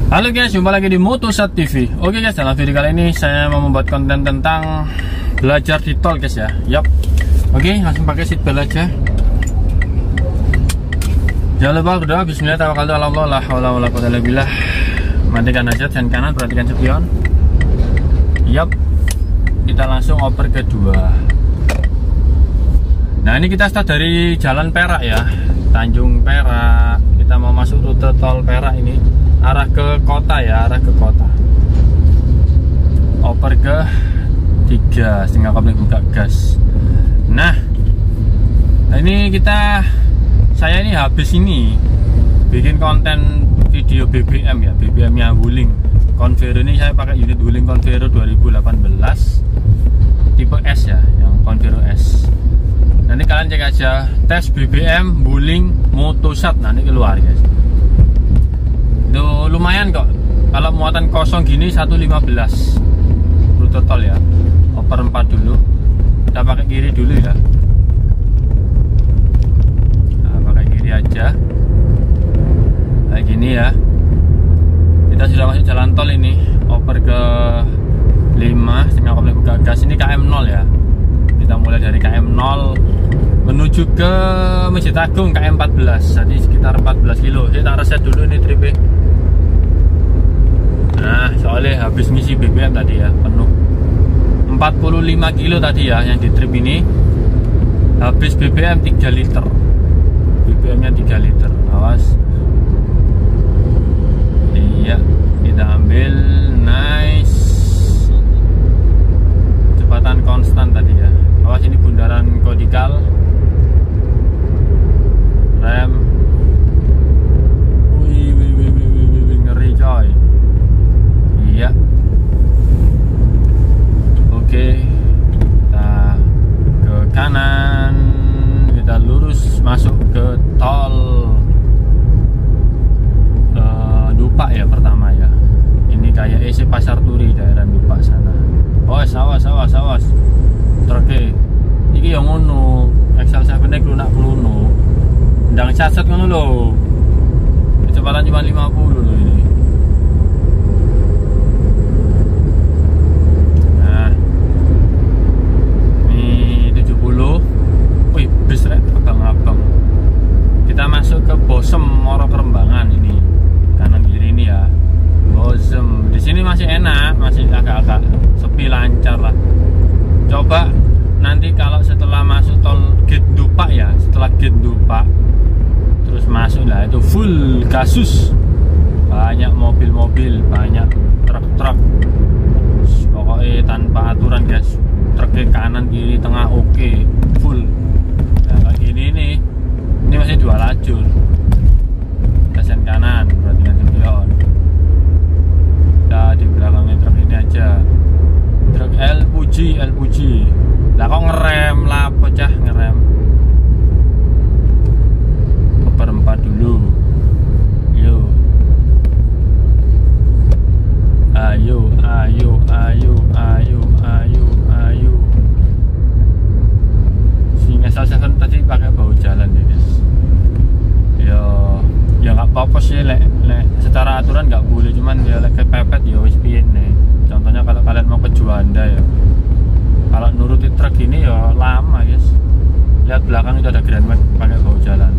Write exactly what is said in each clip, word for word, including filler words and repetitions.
Halo guys, jumpa lagi di Motosat T V. Oke guys, dalam video kali ini saya mau membuat konten tentang belajar di tol guys ya. Yap. Oke, langsung pakai seatbelt aja. Jangan lupa berdoa bismillah tawakkaltu ala Allah la haula wala quwwata illa billah. Matikan aja dan kanan, perhatikan spion. Yap. Kita langsung oper kedua. Nah, ini kita start dari Jalan Perak ya. Tanjung Perak. Kita mau masuk rute tol Perak ini. Arah ke kota ya, arah ke kota. Oper ke tiga, setengah kopling buka gas. Nah, ini kita saya ini habis ini bikin konten video B B M ya, B B M nya Wuling Convero. Ini saya pakai unit Wuling Convero dua ribu delapan belas tipe S ya, yang Convero S. Nanti kalian cek aja tes B B M Wuling Motosat, nanti keluar guys. Itu lumayan kok, kalau muatan kosong gini seratus lima belas rute tol ya. Oper empat dulu, kita pakai kiri dulu ya. Nah, pakai kiri aja kayak gini ya. Kita sudah masuk jalan tol ini, oper ke lima, setengah kopling buka gas. Ini K M nol ya. Kita mulai dari K M nol menuju ke Masjid Agung K M empat belas, jadi sekitar empat belas kilo. Saya tak reset dulu ini tripnya. Nah, soalnya habis ngisi B B M tadi ya, penuh empat puluh lima kilo tadi ya, yang di trip ini habis B B M tiga liter. B B M nya tiga liter. Awas. Iya, kita ambil. Nice. Kecepatan konstan tadi ya. Awas, ini bundaran Kodikal. Rem. Wih, wih, wih, wih, wih, wih, ngeri coy. Iya. Oke, kita ke kanan, kita lurus masuk ke tol uh, Dupak ya pertama ya. Ini kayak E C Pasar Turi, daerah Dupak sana. Awas, awas, awas, awas. Truknya iki yang ngono, Excel tujuh nek lunak kluno. Ndang cacat ngono lho. Kecepatan cuma lima puluh loh ini. Nah, ini tujuh puluh. Wih, bis rek abang-abang. Kita masuk ke Bosem Moro Kerembangan ini. Kanan kiri ini ya. Bosem. Di sini masih enak, masih agak-agak sepi, lancar lah. Coba nanti kalau setelah masuk tol Gate Dupak ya, setelah Gate Dupak terus masuk lah, itu full kasus, banyak mobil-mobil, banyak truk-truk, pokoknya tanpa aturan guys. Truk ke kanan kiri tengah oke, okay. Full. Nah, kayak gini nih, ini masih dua lajur, stasiun kanan, perhatikan spion. Nah, di belakangnya truk ini aja, truk L P G, L P G. Lah kok ngerem lah, pecah ngerem. Oper empat dulu. Yo. Ayo, ayo, ayo, ayo, ayo, ayo. Si Ngesal Seven tadi pakai bahu jalan ya guys. Yo, ya nggak apa-apa sih, lek, lek secara aturan nggak boleh, cuman ya lek kepepet ya wis piye nih. Contohnya kalau kalian mau ke Juanda ya. Kalau nurutin truk ini ya lama guys. Lihat belakang itu ada Grand Max pakai bahu jalan.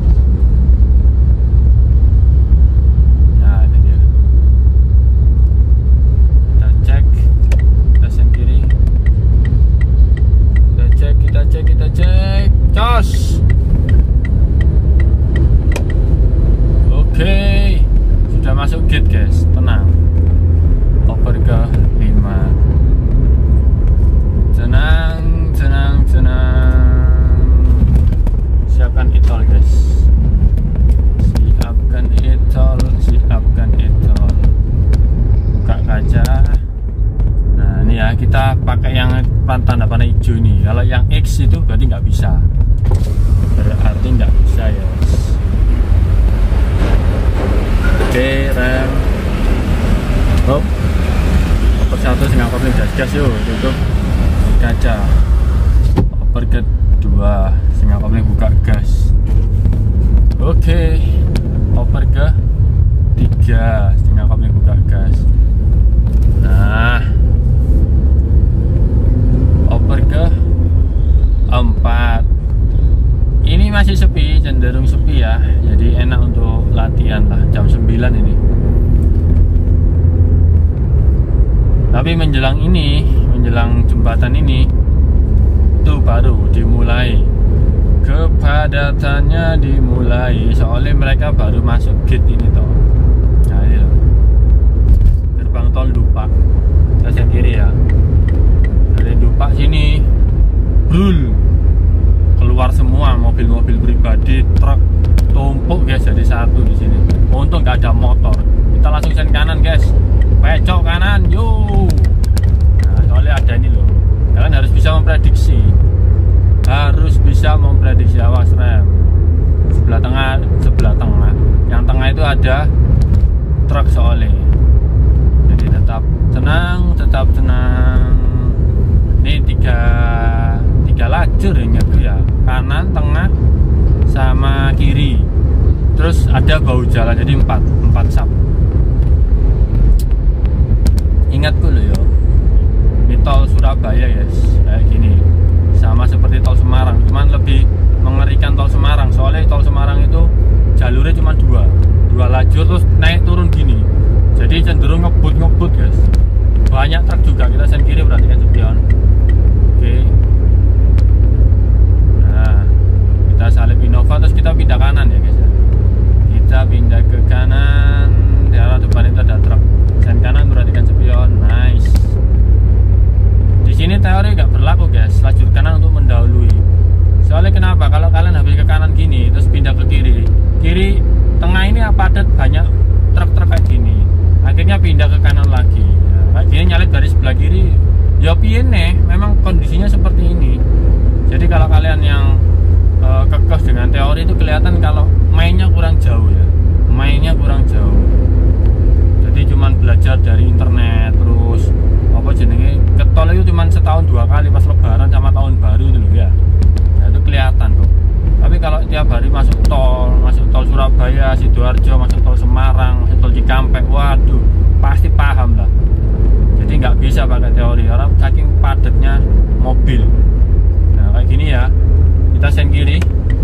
Nah, ini dia. Kita cek stasiun kiri. Kita cek, kita cek, kita cek. Cos. Oke, sudah masuk gate guys. Tenang. Oper ke lima. Tenang, tenang, tenang. Siapkan e-tol guys. Siapkan e-tol, siapkan e-tol. Buka kaca. Nah, ini ya, kita pakai yang tanda panah hijau nih. Kalau yang X itu berarti nggak bisa. Berarti nggak bisa ya. Oke, rem. Hop. Oper satu setengah kopling gas-gas yuk, tutup kaca. Oper kedua setengah kopling buka gas. Oke, oper ke tiga setengah kopling buka gas. Nah, oper ke empat. Ini masih sepi, cenderung sepi ya. Jadi enak untuk latihan lah jam sembilan ini. Tapi menjelang ini, menjelang jembatan ini, itu baru dimulai kepadatannya dimulai. Soalnya mereka baru masuk gate ini toh. Nah ini loh, gerbang tol Dupak. Kita sendiri ya. Dari Dupak sini, brul, keluar semua mobil-mobil pribadi, truk, tumpuk guys jadi satu di sini. Untung nggak ada motor. Kita langsung sen kanan guys. Pecok kanan, yuk. Nah, soalnya ada ini loh. Kalian harus bisa memprediksi. Harus bisa memprediksi, awas rem. Sebelah tengah, sebelah tengah. Yang tengah itu ada truk soalnya. Jadi tetap tenang, tetap tenang. Ini tiga tiga lajur ya tuh ya. Kanan, tengah, sama kiri. Terus ada bahu jalan, jadi empat, empat sub. Ingatku loh yo, ini tol Surabaya guys, kayak gini, sama seperti tol Semarang, cuman lebih mengerikan tol Semarang. Soalnya tol Semarang itu jalurnya cuma dua, dua lajur terus naik turun gini, jadi cenderung ngebut ngebut guys. Banyak truk juga, kita sen kiri perhatikan spion. Oke, nah kita salip Innova terus kita pindah kanan ya guys ya. Kita pindah ke kanan, di arah depan itu ada truk. Sen kanan perhatikan spion, nice. Di sini teori nggak berlaku guys, lajur kanan untuk mendahului. Soalnya kenapa? Kalau kalian habis ke kanan gini, terus pindah ke kiri, kiri tengah ini padat banyak truk-truk kayak gini. Akhirnya pindah ke kanan lagi. Nah, kayak gini nyalip dari sebelah kiri, ya piye nih? Memang kondisinya seperti ini. Jadi kalau kalian yang uh, kekeh dengan teori itu kelihatan kalau mainnya kurang jauh ya, mainnya kurang jauh. Jadi cuman belajar dari internet, terus apa jenenge ketol itu cuman setahun dua kali pas lebaran sama tahun baru itu loh ya. Nah, itu kelihatan kok. Tapi kalau tiap hari masuk tol, masuk tol Surabaya, Sidoarjo, masuk tol Semarang, masuk tol Cikampek, waduh, pasti paham lah. Jadi nggak bisa pakai teori karena saking padatnya mobil. Nah, kayak gini ya. Kita sen kiri.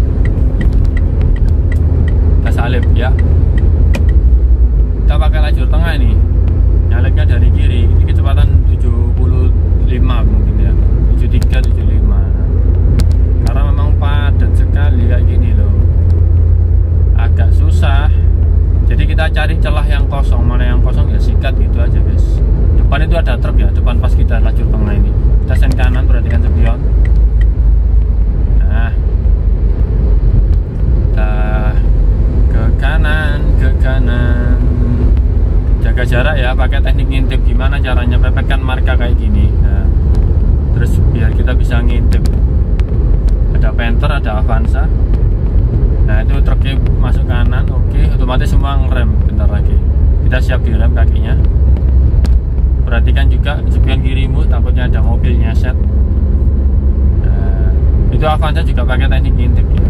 Kita salip ya. Kita pakai lajur tengah ini, nyalipnya dari kiri. Ini kecepatan tujuh puluh lima mungkin ya, tujuh puluh tiga, tujuh puluh lima. Karena memang padat sekali kayak gini loh, agak susah. Jadi kita cari celah yang kosong, mana yang kosong ya sikat gitu aja guys. Depan itu ada truk ya, depan pas kita lajur tengah ini. Kita sen kanan, perhatikan spion. Nah, kita ke kanan, ke kanan. Jaga jarak ya, pakai teknik ngintip. Gimana caranya pepetkan marka kayak gini. Nah, terus biar kita bisa ngintip. Ada Panther, ada Avanza. Nah itu truknya masuk kanan, oke, otomatis semua ngerem bentar lagi. Kita siap direm kakinya. Perhatikan juga spion kirimu, takutnya ada mobil nyeset. Nah, itu Avanza juga pakai teknik ngintip ya.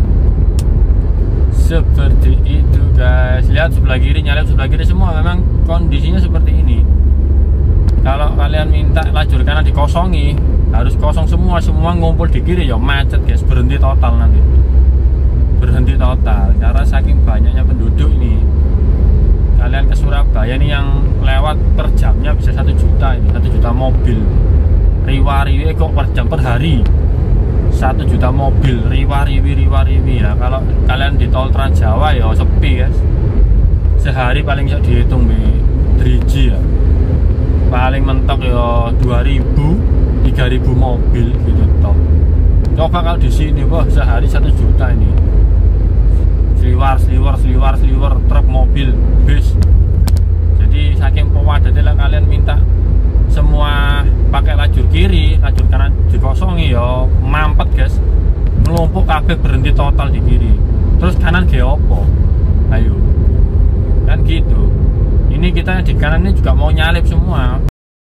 Seperti itu guys. Lihat sebelah kiri, nyalip sebelah kiri semua. Memang kondisinya seperti ini. Kalau kalian minta lajur kanan dikosongi, harus kosong semua. Semua ngumpul di kiri ya macet guys. Berhenti total nanti. Berhenti total karena saking banyaknya penduduk ini. Kalian ke Surabaya ini yang lewat per jamnya bisa satu juta ini. Satu juta mobil. Riwa-riwi kok per jam per hari. Satu juta mobil, riwa-riwi, riwa-riwi ya. Kalau kalian di tol Trans Jawa ya sepi guys. Sehari paling bisa dihitung nih tiga G ya. Paling mentok ya dua ribu, tiga ribu mobil gitu toh. Coba kalau di sini wah sehari satu juta ini. Sliwar, sliwar, sliwar, sliwar, truk, mobil, bis. Jadi saking padatnya kalian minta semua pakai lajur kiri, lajur kanan dikosongi ya mampet guys, melumpuk kabeh, berhenti total di kiri. Terus kanan ge opo? Ayo, kan gitu. Ini kita di kanan ini juga mau nyalip semua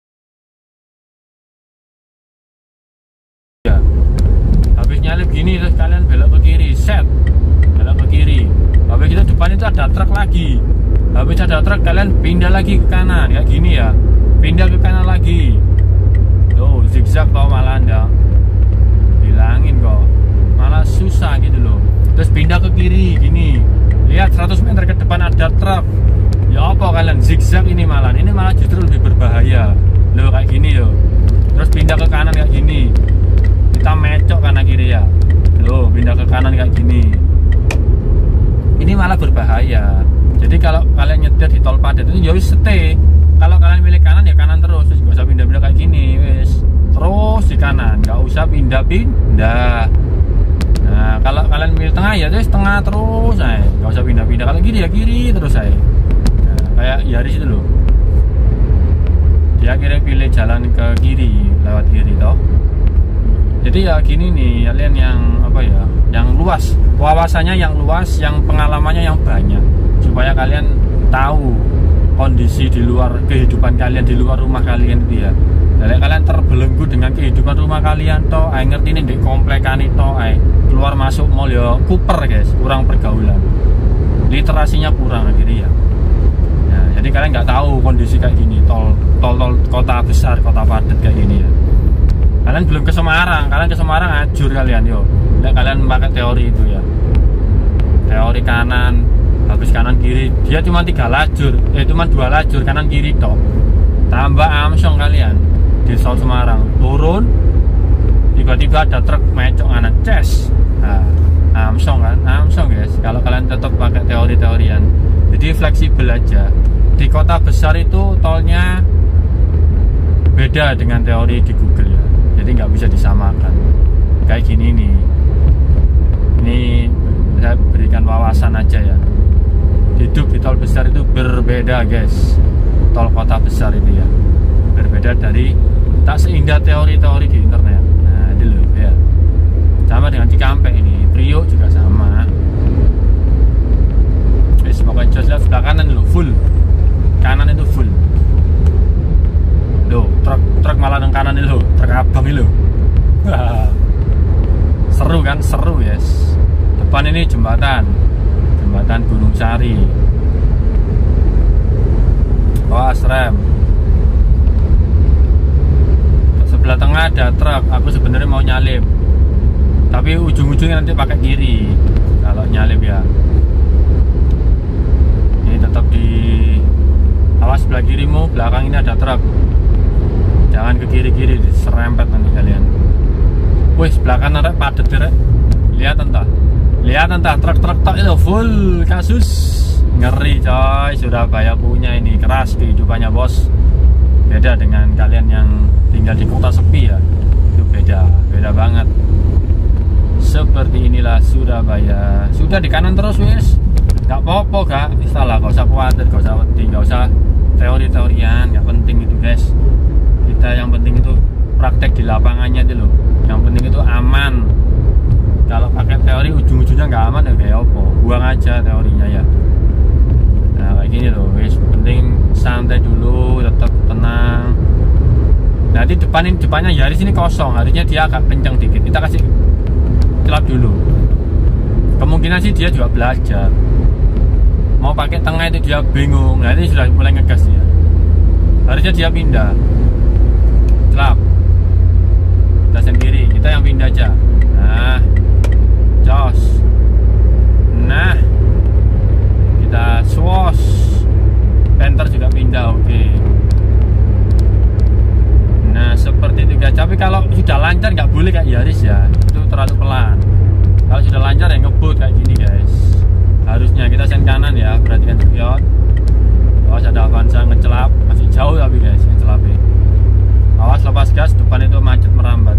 ya. Habis nyalip gini terus kalian belok ke kiri, set belok ke kiri. Habis kita depan itu ada truk lagi. habis ada truk kalian pindah lagi ke kanan kayak gini ya, pindah ke kanan lagi. Tuh zigzag kok malah anda bilangin kok malah susah gitu loh. Terus pindah ke kiri gini, lihat seratus meter ke depan ada truk, ya apa kalian zigzag ini malah ini malah justru lebih berbahaya loh kayak gini loh. Terus pindah ke kanan kayak gini, kita mecok kanan kiri ya loh, pindah ke kanan kayak gini, ini malah berbahaya. Jadi kalau kalian nyetir di tol padat itu ya wis stay. Kalau kalian milih kanan ya kanan terus, terus gak usah pindah-pindah kayak gini, wis terus di kanan, gak usah pindah-pindah. Nah kalau kalian milih tengah ya terus tengah terus, nah, gak usah pindah-pindah. Kalau kiri ya kiri terus saya. Nah, kayak Yaris itu loh, dia akhirnya pilih jalan ke kiri, lewat kiri toh. Jadi ya gini nih kalian yang apa ya, yang luas wawasannya, yang luas, yang pengalamannya yang banyak, supaya kalian tahu kondisi di luar kehidupan kalian, di luar rumah kalian itu ya. Jadi kalian terbelenggu dengan kehidupan rumah kalian toh, ay ngerti ini di komplekan itu, ay keluar masuk mall ya kuper guys, kurang pergaulan, literasinya kurang akhirnya ya. Nah, jadi kalian nggak tahu kondisi kayak gini, tol tol tol kota besar, kota padat kayak gini ya. Kalian belum ke Semarang, kalian ke Semarang ajur kalian yo. Nggak kalian pakai teori itu ya, teori kanan habis kanan kiri, dia cuma tiga lajur, eh cuma dua lajur kanan kiri toh, tambah amsong kalian di tol Semarang turun, tiba-tiba ada truk mecok kanan, ces, nah, amsong kan, amsong guys. Kalau kalian tetap pakai teori-teorian, jadi fleksibel aja. Di kota besar itu tolnya beda dengan teori di Google ya, jadi nggak bisa disamakan. Kayak gini nih, ini saya berikan wawasan aja ya. Hidup di tol besar itu berbeda guys, tol kota besar itu ya berbeda dari, tak seindah teori-teori di internet. Nah itu loh ya, sama dengan Cikampek ini, Priok juga sama. Guys pokoknya jelas lihat sebelah kanan dulu full, kanan itu full loh, truk truk malah yang kanan itu loh, truk abang itu loh. Seru kan, seru yes. Depan ini jembatan, jembatan Gunung Sari. Awas rem. Sebelah tengah ada truk, aku sebenarnya mau nyalip, tapi ujung-ujungnya nanti pakai kiri kalau nyalip ya. Ini tetap di, awas sebelah kirimu, belakang ini ada truk, jangan ke kiri-kiri, serempet nanti kalian. Wih sebelah kanan rek padet rek, lihat entah, lihat entah truk-truk tak itu full kasus. Ngeri coy, Surabaya punya ini keras kehidupannya bos. Beda dengan kalian yang tinggal di kota sepi ya, itu beda, beda banget. Seperti inilah Surabaya. Sudah di kanan terus wis, gak apa-apa gak, istilah gak usah khawatir, gak usah wedi, gak usah teori-teorian, gak penting itu guys. Kita yang penting itu praktek di lapangannya itu loh, yang penting itu aman. Kalau pakai teori ujung-ujungnya nggak aman ya kayak apa, buang aja teorinya ya. Nah kayak gini loh wis, penting santai dulu, tetap tenang. Nanti depan ini, depannya Yaris ini kosong, harusnya dia agak kenceng dikit, kita kasih celap dulu. Kemungkinan sih dia juga belajar, mau pakai tengah itu dia bingung. Nah ini sudah mulai ngegas dia, harusnya dia pindah celap, kita sendiri, kita yang pindah aja. Nah jos, nah kita swos, penter juga pindah, oke. Nah seperti itu guys. Tapi kalau sudah lancar nggak boleh kayak Yaris ya, itu terlalu pelan. Kalau sudah lancar ya ngebut kayak gini guys. Harusnya kita sen kanan ya, perhatikan spion. Awas ada Avanza ngecelap, masih jauh tapi guys ngecelapnya. Awas lepas gas, depan itu macet merambat.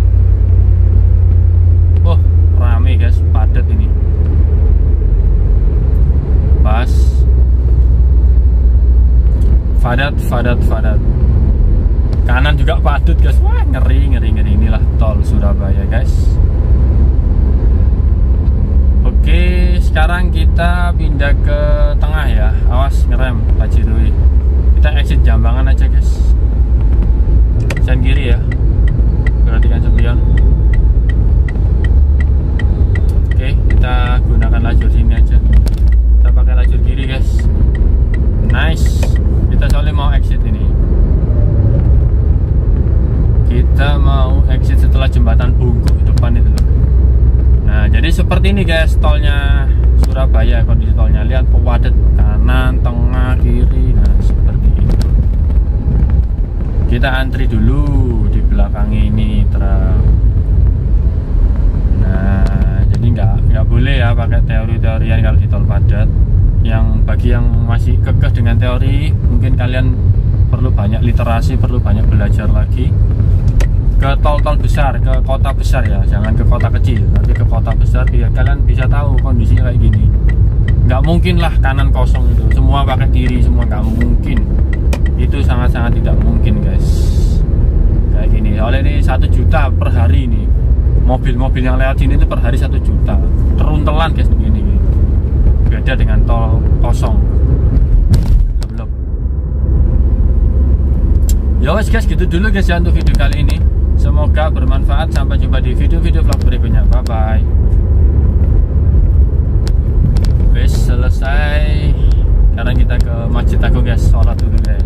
Oh rame guys, padat ini. Pas padat, padat, padat. Kanan juga padat guys. Wah ngeri, ngeri, ngeri. Inilah tol Surabaya guys. Oke, sekarang kita pindah ke tengah ya. Awas ngerem Pak Cirui. Kita exit Jambangan aja guys. Sen kiri ya, perhatikan sembilan. Oke, kita gunakan lajur sini aja. Kita pakai lajur kiri guys. exit setelah jembatan Bungkuk depan itu. Nah, jadi seperti ini guys tolnya Surabaya, kondisi tolnya. Lihat pewadet kanan, tengah, kiri. Nah, seperti ini. Kita antri dulu di belakang ini truk. Nah, jadi nggak nggak boleh ya pakai teori-teorian kalau di tol padat. Yang bagi yang masih kekeh dengan teori, mungkin kalian perlu banyak literasi, perlu banyak belajar lagi. Ke tol-tol besar, ke kota besar ya, jangan ke kota kecil, tapi ke kota besar biar kalian bisa tahu kondisinya kayak gini. Nggak mungkin lah kanan kosong itu, semua pakai kiri, semua nggak mungkin. Itu sangat-sangat tidak mungkin guys. Kayak gini, oleh ini satu juta per hari ini. Mobil-mobil yang lewat sini itu per hari satu juta. Teruntelan guys begini. Beda dengan tol kosong. Belum. Ya wes guys, gitu dulu guys ya untuk video kali ini. Semoga bermanfaat. Sampai jumpa di video-video vlog berikutnya. Bye bye. Wes selesai. Sekarang kita ke Masjid Agung guys, sholat dulu guys.